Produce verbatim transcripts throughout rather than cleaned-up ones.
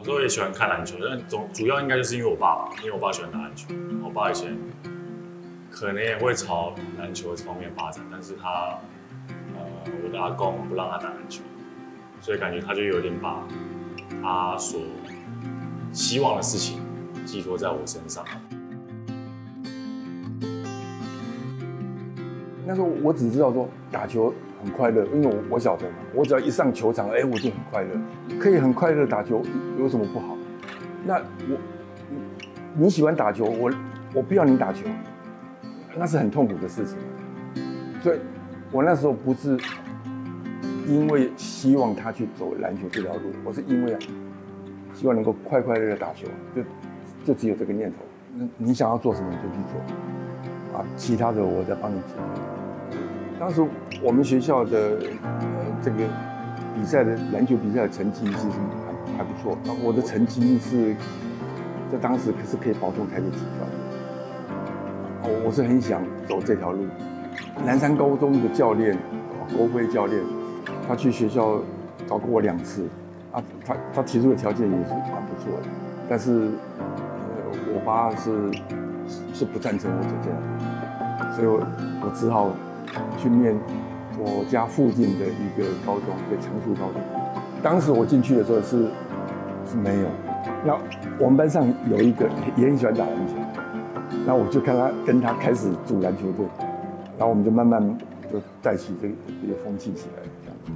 时候也喜欢看篮球，但总主要应该就是因为我爸爸，因为我爸喜欢打篮球。我爸以前可能也会朝篮球这方面发展，但是他呃我的阿公不让他打篮球，所以感觉他就有点把他所希望的事情寄托在我身上。 那时候我只知道说打球很快乐，因为我我晓得嘛，我只要一上球场，哎、欸，我就很快乐，可以很快乐打球，有什么不好？那我你喜欢打球，我我不要你打球，那是很痛苦的事情。所以，我那时候不是因为希望他去走篮球这条路，我是因为啊，希望能够快快乐乐打球，就就只有这个念头。那你想要做什么你就去做，啊，其他的我再帮你解决。当时我们学校的呃这个比赛的篮球比赛的成绩其实还还不错，然后我的成绩是在当时可是可以保送台北体专的，我我是很想走这条路。南山高中的教练郭辉教练，他去学校找过我两次，啊，他他提出的条件也是蛮不错的，但是呃我爸是是不赞成我走这样，所以我我只好去念我家附近的一个高中，叫长树高中。当时我进去的时候是是没有，那我们班上有一个也很喜欢打篮球，那我就看他跟他开始组篮球队，然后我们就慢慢就带起这个这个风气起来，这样。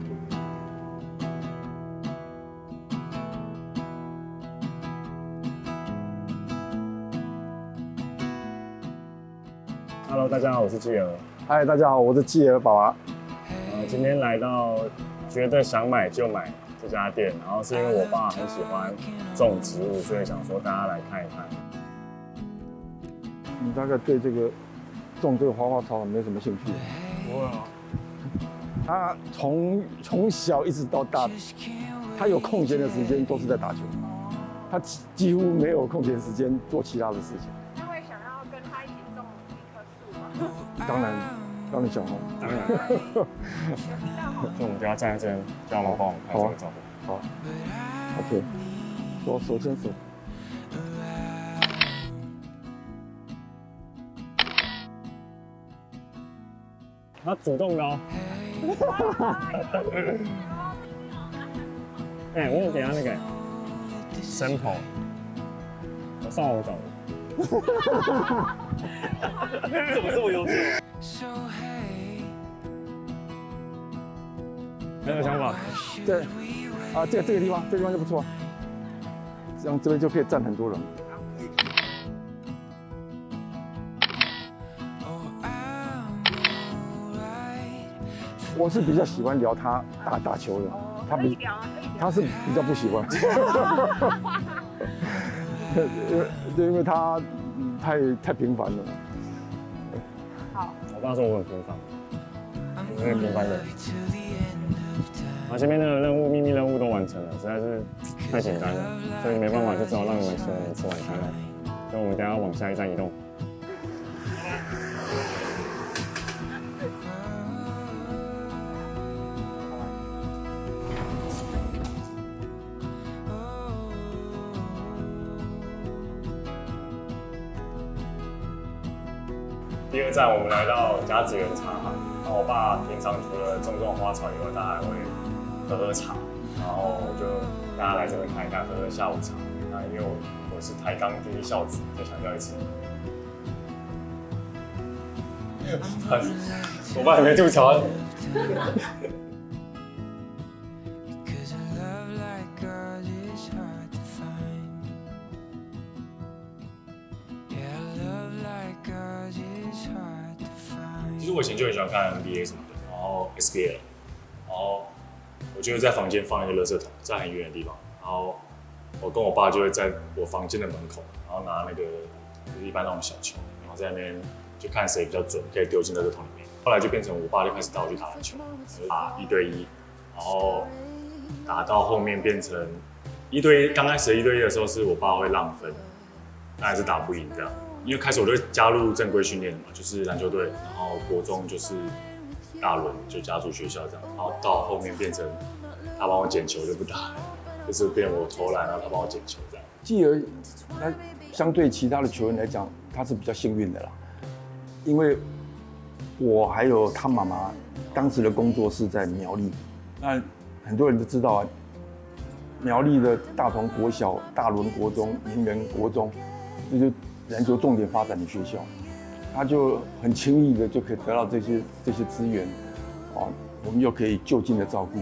Hello， 大家好，我是季儿。 嗨，大家好，我是季儿爸爸。 呃，今天来到觉得想买就买这家店，然后是因为我爸很喜欢种植物，所以想说大家来看一看。 你大概对这个种这个花花草草没什么兴趣？ 不会啊。 他从从小一直到大，他有空闲的时间都是在打球，他几乎没有空闲时间做其他的事情。 那会想要跟他一起种一棵树吗？ 当然，当然想哦。 当然。所以我们就要站在这边，叫妈妈帮我们拍这个照片。 好。OK， 手手牵手。 他主动的哦。哎、欸，我有给他那个 sample， 我上网找的。怎么这么优秀？很有想法。 对，啊，这个这个地方，这个地方就不错，这样这边就可以站很多人。我是比较喜欢聊他打打球的，他比他是比较不喜欢，对，因为他太太平凡了。 好， 我爸说我很平凡，我是平凡人。然后前面那个任务秘密任务都完成了，实在是太简单了，所以没办法，就只好让你们请我们吃晚餐了。所以我们等一下往下一站移动。第二站，我们来到甲子园茶行。然后我爸平常除了种种花草以外，他还会喝喝茶。然后我就大家来这边看一看，喝喝下午茶。那因为我我是台钢第一孝子，再强调一次。我爸也没吐槽。 其实我以前就很喜欢看 N B A 什么的，然后 S B L， 然后我就会在房间放一个垃圾桶，在很远的地方，然后我跟我爸就会在我房间的门口，然后拿那个就是一般那种小球，然后在那边就看谁比较准，可以丢进垃圾桶里面。后来就变成我爸就开始带我去打篮球，打一对一，然后打到后面变成一对一。刚开始一对一的时候是我爸会让分，但还是打不赢这样。因为开始我就加入正规训练嘛，就是篮球队，然后国中就是大轮就加入学校这样，然后到后面变成他帮我捡球就不打， 就是变我投篮，然后他帮我捡球这样。 继而，那相对其他的球员来讲，他是比较幸运的啦，因为我还有他妈妈当时的工作是在苗栗，那很多人都知道啊，苗栗的大同国小、大伦国中、名人国中，这就是篮球重点发展的学校，他就很轻易的就可以得到这些这些资源，哦，我们又可以就近的照顾。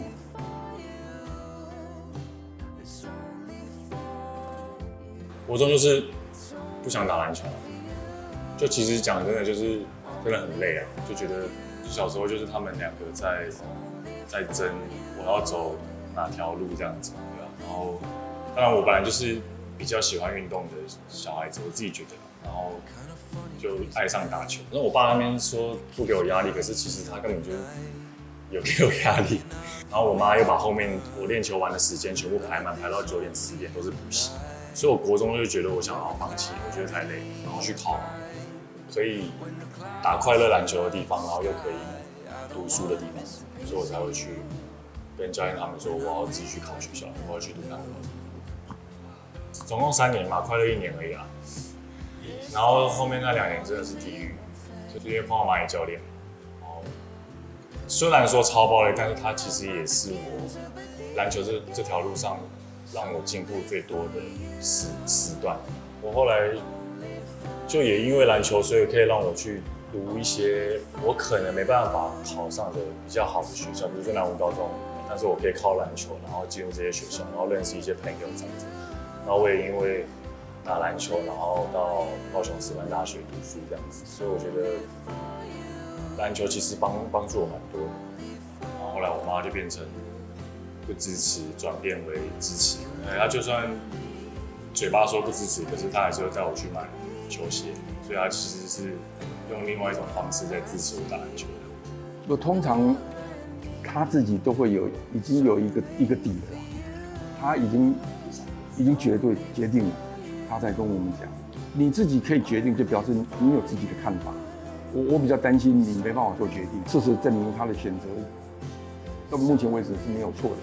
国中就是不想打篮球，就其实讲真的就是真的很累啊，就觉得小时候就是他们两个在在争我要走哪条路这样子，对吧？然后当然我本来就是比较喜欢运动的小孩子，我自己觉得，然后就爱上打球。那我爸那边说不给我压力，可是其实他根本就有给我压力。然后我妈又把后面我练球完的时间全部排满，排到九点十点都是补习。所以我国中就觉得我想要放弃，我觉得太累，然后去考可以打快乐篮球的地方，然后又可以读书的地方，所以我才会去跟教练他们说我要自己去考学校，我要去读南高。总共三年嘛，快乐一年而已啦。然后后面那两年真的是地狱，就是因为碰到蚂蚁教练，然后虽然说超暴力，但是他其实也是我篮球这这条路上让我进步最多的时时段。我后来就也因为篮球，所以可以让我去读一些我可能没办法考上的比较好的学校，比如说南吴高中，但是我可以靠篮球，然后进入这些学校，然后认识一些朋友这样子。然后我也因为打篮球，然后到高雄师范大学读书这样子，所以我觉得篮球其实帮帮助我蛮多的。然后后来我妈就变成不支持，转变为支持。她就算嘴巴说不支持，可是她还是会带我去买球鞋，所以她其实是用另外一种方式在支持我打篮球的。 我通常他自己都会有已经有一个一个底了，他已经已经绝对决定了，他才跟我们讲，你自己可以决定，就表示你有自己的看法。我我比较担心你没办法做决定，事实证明他的选择到目前为止是没有错的。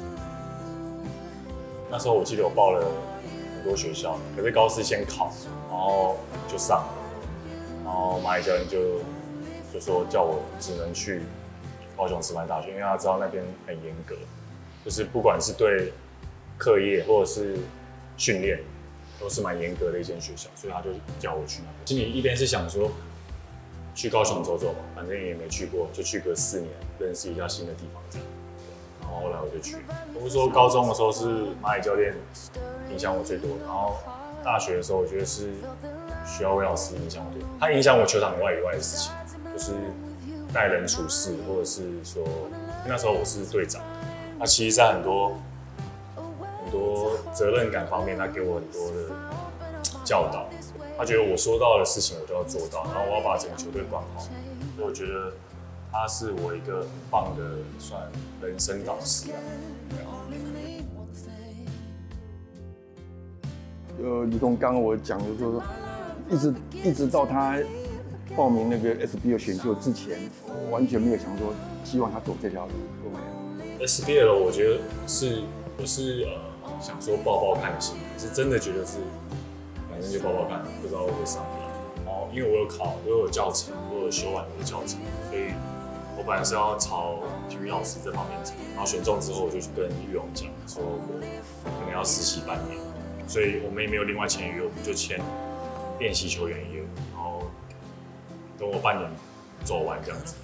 那时候我记得我报了很多学校，可是高师先考，然后就上了，然后蚂蚁教练就就说叫我只能去高雄师范大学，因为他知道那边很严格，就是不管是对课业或者是训练，都是蛮严格的一间学校，所以他就叫我去那边。心里一边是想说去高雄走走吧，反正也没去过，就去个四年，认识一下新的地方这样。然后后来我就去。我说高中的时候是蚂蚁教练影响我最多，然后大学的时候我觉得是徐耀威老师影响我最多。他影响我球场以外以外的事情，就是待人处事，或者是说那时候我是队长，他其实在很多很多责任感方面，他给我很多的教导。他觉得我说到的事情我都要做到，然后我要把整个球队管好。所以我觉得他是我一个很棒的算人生导师啊。 呃，如同刚刚我讲的，就是说，一直一直到他报名那个 S B L 选秀之前，我完全没有想说希望他走这条路，都没有。 S B L 我觉得是我是呃想说报报看的心，是真的觉得是反正就报报看，不知道会不会上面。然后因为我有考，我有教程，我有修完我的教程，所以我本来是要朝体育老师这方面走。然后选中之后，我就去跟玉荣讲说，我可能要实习半年，所以我们也没有另外签约，我们就签练习球员约，然后等我半年走完这样子。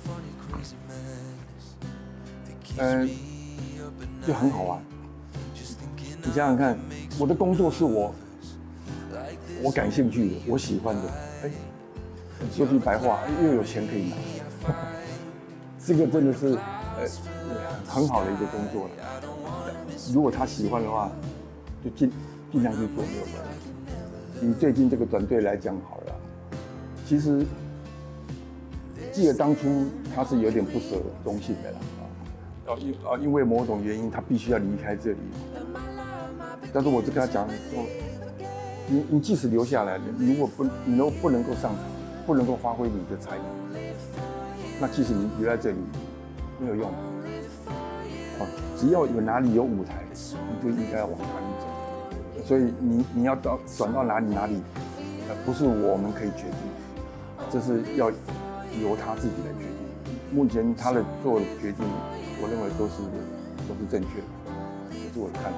嗯，就很好玩。你想想看，我的工作是我我感兴趣的，我喜欢的。哎，说句白话，又有钱可以拿，这个真的是呃很好的一个工作了。如果他喜欢的话，就尽尽量去做，没有关系。以最近这个团队来讲好了，其实记得当初他是有点不舍中信的啦。啊，因啊，因为某种原因，他必须要离开这里。但是我就跟他讲说，你你即使留下来，你如果不你都不能够上场，不能够发挥你的才能，那即使你留在这里没有用。啊， 只要有哪里有舞台，你就应该要往哪里走。所以你你要到转到哪里哪里，呃，不是我们可以决定，这是要由他自己来决定。目前他的做的决定，我认为都是都是正确的，这是我的看法。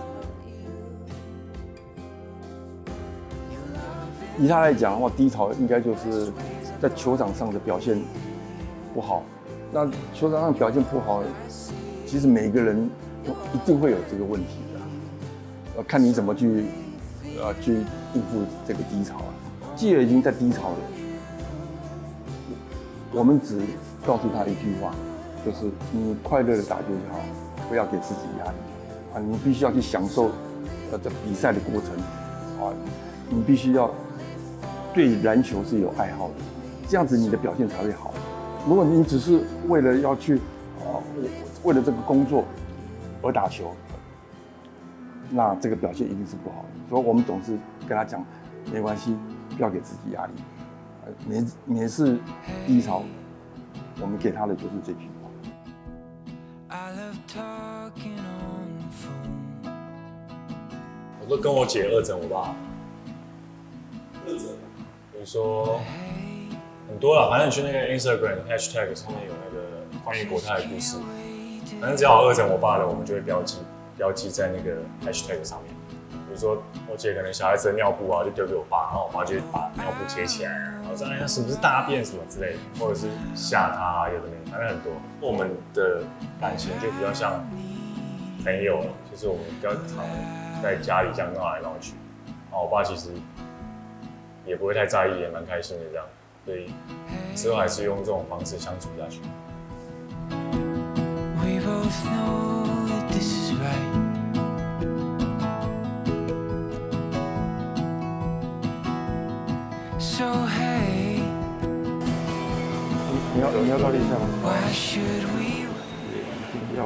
以他来讲的话，低潮应该就是在球场上的表现不好。那球场上表现不好，其实每个人都一定会有这个问题的。呃，看你怎么去呃去应付这个低潮啊。既然已经在低潮了，我们只告诉他一句话，就是你快乐的打球就好，不要给自己压力啊！你必须要去享受呃这比赛的过程啊，你必须要对篮球是有爱好的，这样子你的表现才会好。如果你只是为了要去啊，为了这个工作而打球，那这个表现一定是不好的。所以我们总是跟他讲，没关系，不要给自己压力。每每次低潮，我们给他的就是这句话。 我都跟我姐二整我爸。二整，比如说很多了，反正你去那个 Instagram hashtag 上面有那个关于国泰的故事，反正只要有二整我爸的，我们就会标记标记在那个 hashtag 上面。比如说我姐可能小孩子的尿布啊，就丢给我爸，然后我爸就把尿布接起来，然后说哎呀是不是大便什么之类的，或者是吓他啊，有的没，反正很多。我们的感情就比较像朋友了，就是我们比较常在家里这样闹来闹去，然后我爸其实也不会太在意，也蛮开心的这样，所以之后还是用这种方式相处下去。We both know that this is right. So hey, 你要你要到练一下吗？ why should we? 要。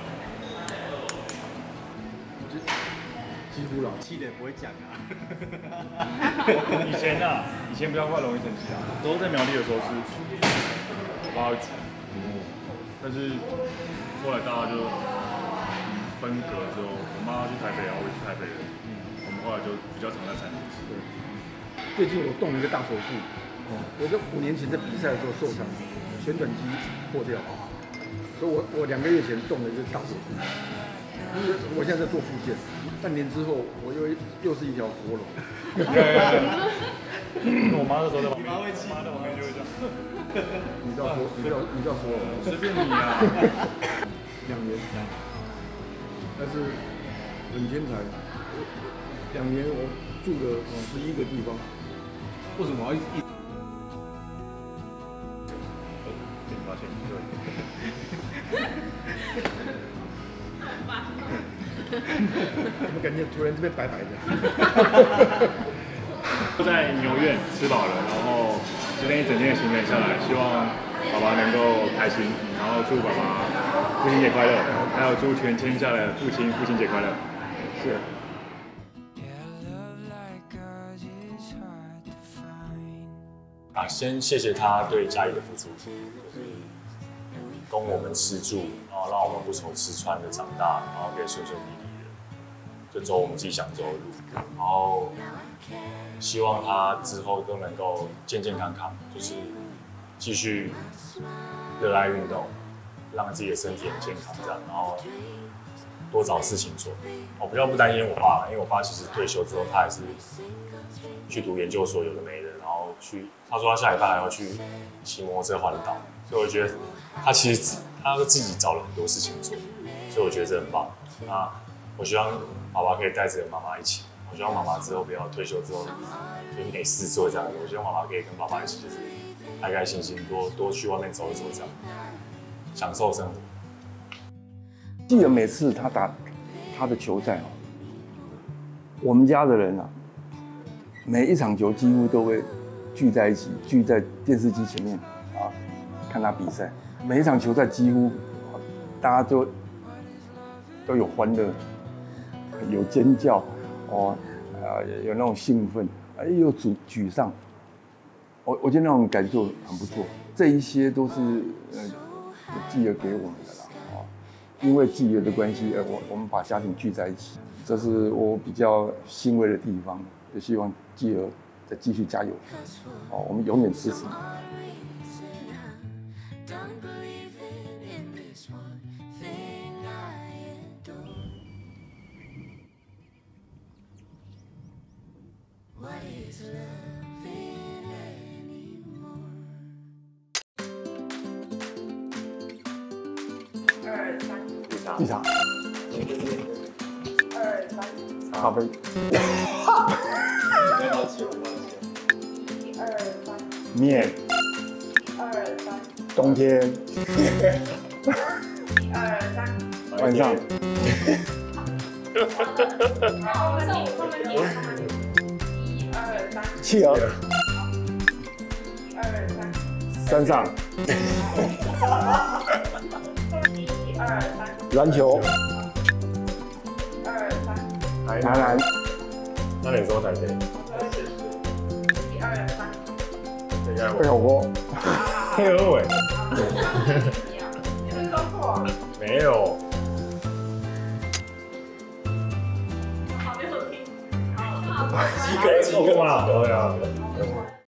几乎老气的不会讲啊。 以前啊，以前比较快容易生气啊，都在苗栗的时候是我爸会煮，但是后来大家就分隔之后，我妈去台北，然后我去台北了，我们后来就比较常在餐厅吃。 最近我动了一个大手术，我在五年前在比赛的时候受伤，旋转肌破掉，所以我我两个月前动了一个大手术，因为我现在在做复健，半年之后我又又是一条活龙。 我妈那时候在旁边，我妈在旁边就会这样。 你不要说，你不要你不要说我， 随便你啊。 两年，但是很天才，两年我住了十一个地方。为什么要一一？ 被你发现，对。 怎么感觉突然这边白白的？ 都在牛院吃饱了，然后今天一整天的行程下来，希望爸爸能够开心，然后祝爸爸父亲节快乐，还有祝全天下的父亲父亲节快乐。 是。 啊，先谢谢他对家里的付出，就是供我们吃住，然后让我们不愁吃穿的长大，然后可以顺顺利利的，就走我们自己想走的路。然后希望他之后都能够健健康康，就是继续热爱运动，让自己的身体很健康这样，然后多找事情做。我比较不担心我爸，因为我爸其实退休之后，他还是去读研究所，有的没的，然后去，他说他下礼拜还要去骑摩托车环岛，所以我觉得他其实他自己找了很多事情做，所以我觉得这很棒。那我希望爸爸可以带着妈妈一起，我希望妈妈之后不要退休之后就是没事做这样子，我希望妈妈可以跟爸爸一起，就是开开心心多多去外面走一走这样，享受生活。 记得每次他打他的球赛，我们家的人啊，每一场球几乎都会聚在一起，聚在电视机前面啊，看他比赛。每一场球赛几乎大家都都有欢乐，有尖叫，哦，呃，有那种兴奋，哎，有沮沮丧。我我觉得那种感受很不错。这一些都是呃记得给我们的啦，啊， 因为季儿的关系，呃，我我们把家庭聚在一起，这是我比较欣慰的地方。也希望季儿再继续加油，哦，我们永远支持你。 二三， 一场， 二三， 咖啡， 一二三， 面， 一二三， 冬天， 一二三， 晚上， 好，我们我们点，一二三， 企鹅， 一二三， 山上， 一二三， 篮球， 一二三， 男篮， 那你说台北？ 一二三， 应该贝火锅， 配合尾你们说错， 没有。 好没有听，好， 及格，及格嘛？对啊。